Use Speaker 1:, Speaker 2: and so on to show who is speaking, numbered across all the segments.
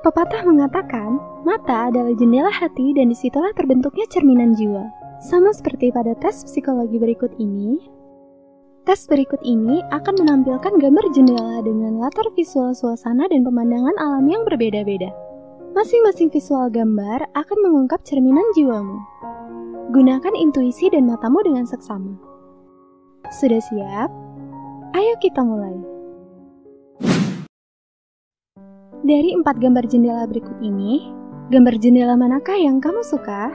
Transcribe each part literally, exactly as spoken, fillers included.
Speaker 1: Pepatah mengatakan, mata adalah jendela hati dan disitulah terbentuknya cerminan jiwa. Sama seperti pada tes psikologi berikut ini, tes berikut ini akan menampilkan gambar jendela dengan latar visual suasana dan pemandangan alam yang berbeda-beda. Masing-masing visual gambar akan mengungkap cerminan jiwamu. Gunakan intuisi dan matamu dengan seksama. Sudah siap? Ayo kita mulai. Dari empat gambar jendela berikut ini, gambar jendela manakah yang kamu suka?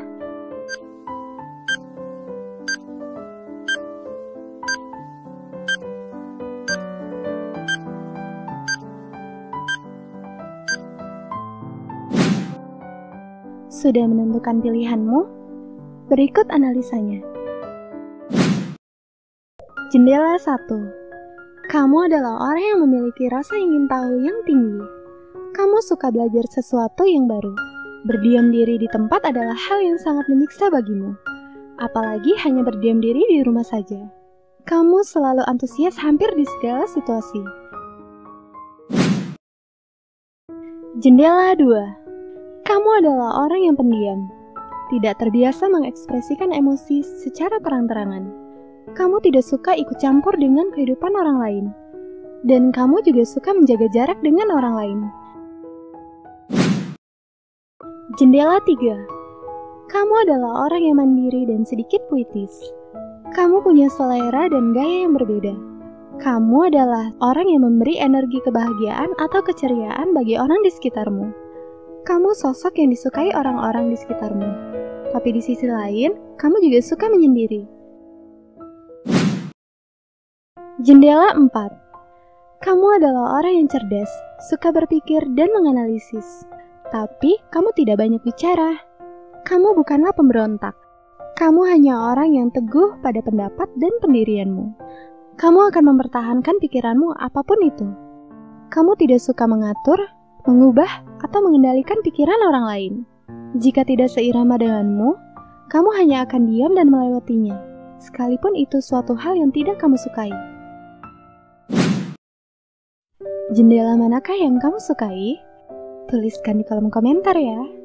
Speaker 1: Sudah menentukan pilihanmu? Berikut analisanya. Jendela satu. Kamu adalah orang yang memiliki rasa ingin tahu yang tinggi. Kamu suka belajar sesuatu yang baru. Berdiam diri di tempat adalah hal yang sangat menyiksa bagimu. Apalagi hanya berdiam diri di rumah saja. Kamu selalu antusias hampir di segala situasi. Jendela dua. Kamu adalah orang yang pendiam. Tidak terbiasa mengekspresikan emosi secara terang-terangan. Kamu tidak suka ikut campur dengan kehidupan orang lain. Dan kamu juga suka menjaga jarak dengan orang lain. Jendela tiga. Kamu adalah orang yang mandiri dan sedikit puitis. Kamu punya selera dan gaya yang berbeda. Kamu adalah orang yang memberi energi kebahagiaan atau keceriaan bagi orang di sekitarmu. Kamu sosok yang disukai orang-orang di sekitarmu. Tapi di sisi lain, kamu juga suka menyendiri. Jendela empat. Kamu adalah orang yang cerdas, suka berpikir dan menganalisis. Tapi, kamu tidak banyak bicara. Kamu bukanlah pemberontak. Kamu hanya orang yang teguh pada pendapat dan pendirianmu. Kamu akan mempertahankan pikiranmu apapun itu. Kamu tidak suka mengatur, mengubah, atau mengendalikan pikiran orang lain. Jika tidak seirama denganmu, kamu hanya akan diam dan melewatinya, sekalipun itu suatu hal yang tidak kamu sukai. Jendela manakah yang kamu sukai? Tuliskan di kolom komentar ya.